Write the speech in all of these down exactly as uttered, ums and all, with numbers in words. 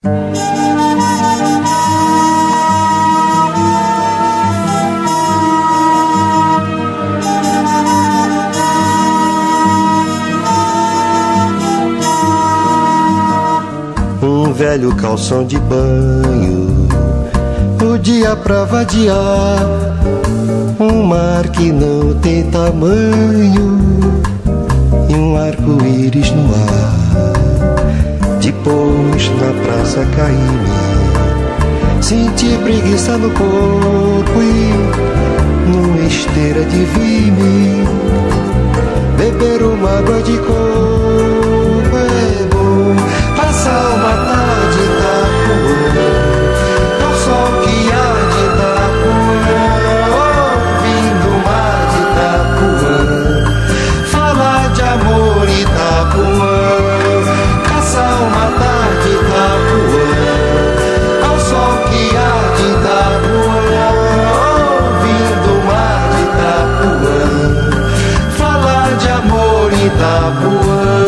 Um velho calção de banho, o dia pra vadiar, um mar que não tem tamanho e um arco-íris no ar. Depois na praça caí-me, senti preguiça no corpo e numa esteira de vi-me beber uma água de coco. É bom passar uma tarde da rua, ao sol que há de Itapuã, ouvindo o mar de Itapuã, falar de amor Itapuã. Passar uma tarde em Itapuã, ao sol que há de Itapuã, ouvindo o mar de Itapuã, falar de amor Itapuã.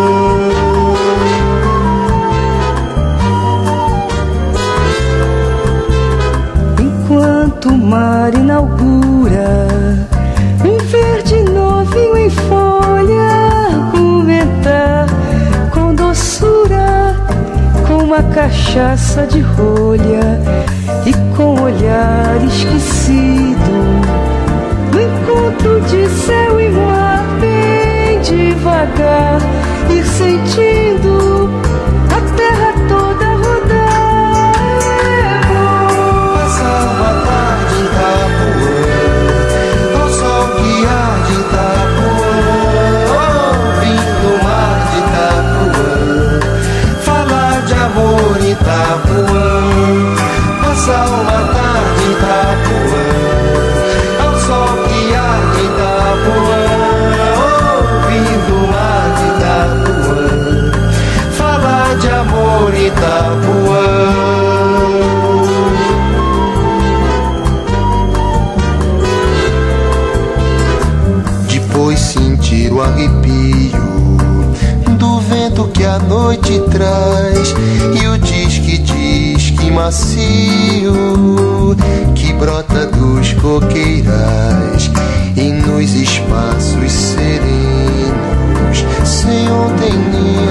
Enquanto o mar inaugura um verde novinho em folha, argumentar com doçura, com uma cachaça de rolha e com olhar esquecido, no encontro de céu e mar, bem devagar, ir sentindo a terra toda rodar. É bom passar uma tarde em Itapuã, ao sol que há de Itapuã, ouvindo o mar de Itapuã, falar de amor Itapuã. Passar uma tarde em Itapuã, ao sol que há de Itapuã, ouvindo o mar de Itapuã, falar de amor Itapuã. Depois sentir o arrepio do vento que a noite traz e o disque-disque macio que brota dos coqueirais e nos espaços serenos, sem ontem nem